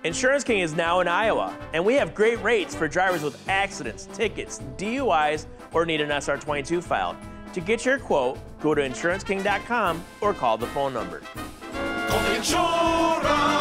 Insurance King is now in Iowa, and we have great rates for drivers with accidents, tickets, DUIs, or need an SR22 filed. To get your quote, go to insuranceking.com or call the phone number. Con Insurance